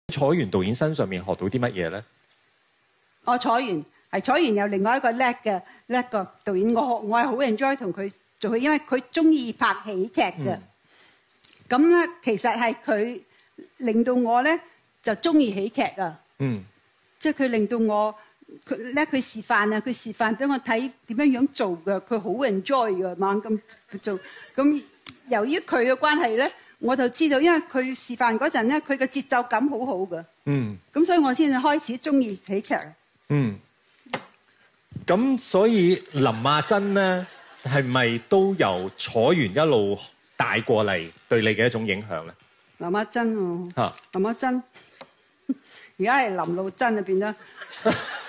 楚原導演身上面學到啲乜嘢咧？ 楚原有另外一個叻個導演，我係好 enjoy 同佢做戲，因為佢中意拍喜劇嘅。咁咧，其實係佢令到我咧就中意喜劇啊。即係佢令到我佢示範啊，佢示範俾我睇點樣做嘅，佢好 enjoy 嘅，猛咁做。咁由於佢嘅關係咧，我就知道，因為佢示範嗰陣咧，佢嘅節奏感好好嘅。咁所以我先至開始中意喜劇。 咁所以林亞珍咧，係咪都由楚原一路帶過嚟對你嘅一種影響咧？ 林亞珍林亞珍，而家係林露珍啊，變咗。